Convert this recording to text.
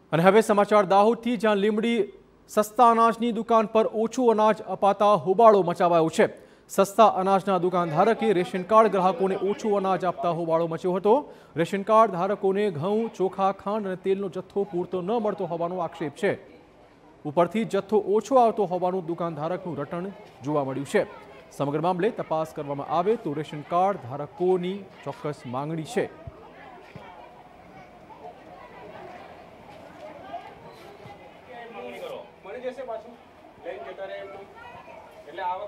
અને હવે સમાચાર દાહોદથી, જ્યાં લીંબડી સસ્તા અનાજની દુકાન પર ઓછું અનાજ અપાતા હોબાળો મચાવાયો છે। સસ્તા અનાજના દુકાનધારકે રેશન કાર્ડ ગ્રાહકોને ઓછું અનાજ આપતા હોબાળો મચ્યો હતો। રેશન કાર્ડ ધારકોને ઘઉં, ચોખા, ખાંડ અને તેલનો જથ્થો પૂરતો ન મળતો હોવાનો આક્ષેપ છે। ઉપરથી જથ્થો ઓછો આવતો હોવાનું દુકાનધારકનું રટણ જોવા મળ્યું છે। સમગ્ર મામલે તપાસ કરવામાં આવે તો રેશન કાર્ડ ધારકોની ચોક્કસ માંગણી છે। મને જશે પાછું લઈને જતા રહે એટલે